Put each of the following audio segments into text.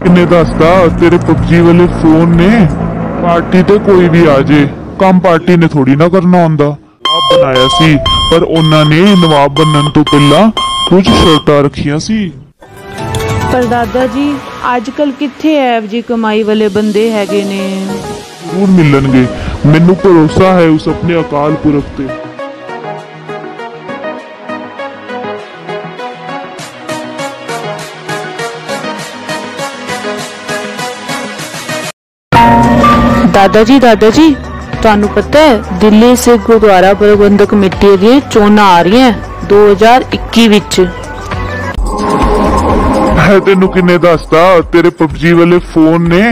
किन्ने दसदा तेरे पबजी वाले फोन ने पार्टी ते कोई भी आ जाए काम पार्टी ने थोड़ी ना करना होंदा। आप बनाया सी पर उन्होंने नवाब बनन तो पहला कुछ शर्तां रखियां सी। पर दादा जी आजकल कित्थे ऐव जी कमाई वाले बंदे हैगे ने। जरूर मिलणगे, मैनू भरोसा है उस अपने अकाल पुरख ते। दादा जी ਤੁਹਾਨੂੰ पता है दिल्ली से गुरुद्वारा प्रबंधक कमेटी दी चोणां आ रही हैं 2021 विच। है तेनू किन्ने दसदा तेरे पबजी वाले फोन ने।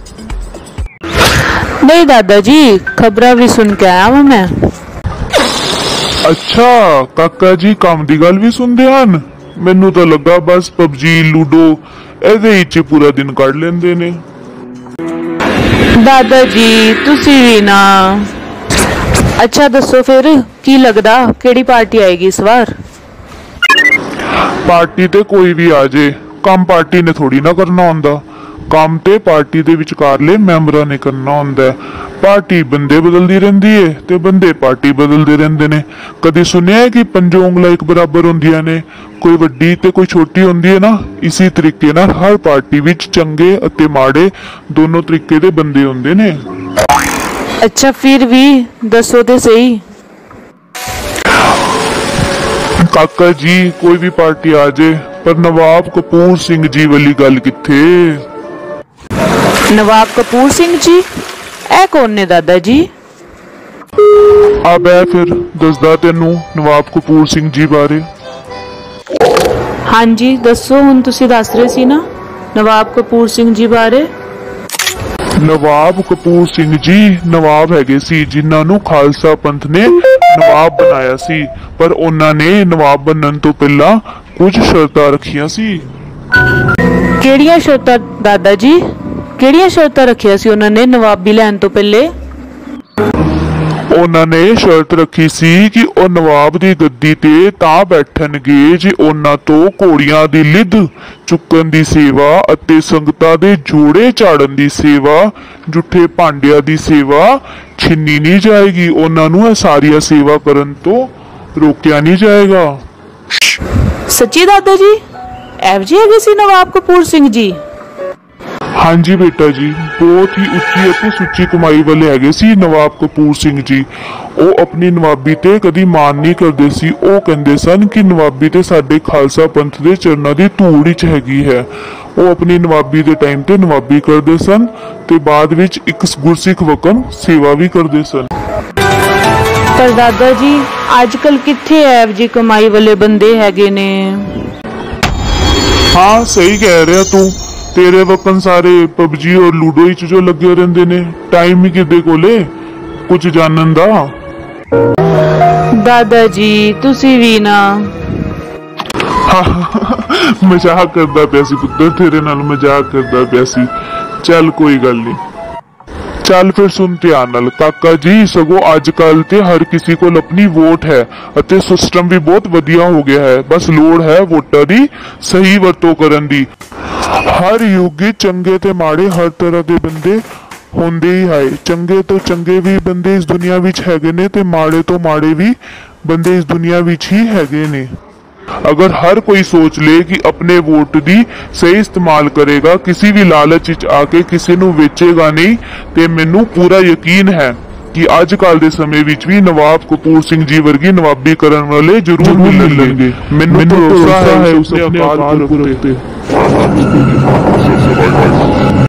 नहीं दादा जी खबरां भी सुन के आया मैं। अच्छा काका जी काम दी गल भी सुनदे हन। मैनू तो लगा बस पबजी लूडो एदे विच पूरा दिन कढ लेंदे ने। दादा जी तुसी भी ना। अच्छा दसो फिर की लगदा केड़ी पार्टी आएगी इस बार। पार्टी ते कोई भी आ जाए काम पार्टी ने थोड़ी ना करना होंदा। काम ते पार्टी दे विचकारले मैंबरां ने करना होंदा है। पार्टी बंदे बदलदी रहिंदी है ते बंदे पार्टी बदलदे रहिंदे ने। कदी सुनिया है कि पंजों उंगलां एक बराबर होंदियां ने, कोई वड्डी ते कोई छोटी होंदी है ना। इसी तरीके नाल हर पार्टी विच चंगे अते माड़े दोनों तरीके दे बंदे होंदे ने। अच्छा फिर भी दसो ते सही। काका जी कोई भी पार्टी आ जाए पर नवाब कपूर सिंह जी वाली गल किथे। नवाब कपूर सिंह जी ए कौन ने दादा जी। अब है फिर दसदा तेनू नवाब कपूर सिंह जी बारे। हाँ जी दसो हुण तुसी दस रहे सी ना नवाब कपूर सिंह जी बारे। नवाब कपूर सिंह जी नवाब हैगे सी जिन्हां नू खालसा पंथ ने नवाब बनाया सी पर उन्होंने नवाब बनन तो पहला कुछ शर्तां रखियां सी। केड़ियां शर्तां दादा जी केड़ियां शर्तां रखियां सी उन्होंने नवाबी लैन तो पहले। उन्होंने शर्त रखी सी कि वह नवाब दी गद्दी ते तां बैठणगे जे उन्हां तो घोड़ियां दी लिद चुकन दी सेवा अते संगतां दे जोड़े झाड़न दी सेवा जुठे भांडिया दी सेवा छिन्नी नहीं जाएगी। उन्हां नू इह सारियां सेवा करन तो रोकिया नहीं जाएगा। सच्ची दादा जी एव जी हैगे सी नवाब कपूर सिंह जी। हाँ जी बेटा जी बहुत ही उच्ची अते सुच्ची कमाई वाले हैगे सी नवाब कपूर सिंह जी। वो अपनी नवाबी ते कदी मान नहीं करदे सी। वो कहंदे सन कि नवाबी ते साडे खालसा पंथ दे चरनां दी धूड़ विच हैगी है। वो अपनी नवाबी दे टाइम ते नवाबी करदे सन ते बाद विच एक गुरसिख वकन सेवा भी करदे सन। पर दादा जी आजकल कित्थे ऐव जी कमाई वाले बंदे हैगे ने। हाँ सही कह रहा तू। तेरे वकन सारे पबजी और लूडो विच जो लगे रहंदे ने टाइम ही किदे कोले कुछ जानन दा। दादा जी तुसी भी ना। मजाक करदा पिया सी पुत्तर तेरे नाल मजाक करदा पिया सी। चल कोई गल नहीं। चल फिर सुन ध्यान नाल काका जी सगों अजकल ते हर किसी को अपनी वोट है अते सिस्टम भी बहुत वधिया हो गया है। बस लोड़ है वोटां दी सही वरतों करन दी। हर युग चंगे ते माड़े हर तरह के बंदे होंदे ही है। चंगे तो चंगे भी बंदे इस दुनिया विच हैगे ने ते माड़े तो माड़े भी बंदे इस दुनिया विच ही हैगे ने। अगर हर कोई सोच ले कि अपने वोट दी सही इस्तेमाल करेगा किसी भी लालच विच आके किसी नू वेचेगा नहीं ते मैनू पूरा यकीन है कि अजकल दे समय विच भी नवाब कपूर सिंह जी वर्गी नवाबी करन वाले जरूर मिलणगे। मैनू भरोसा है उस अपने अकाल पुरख ते।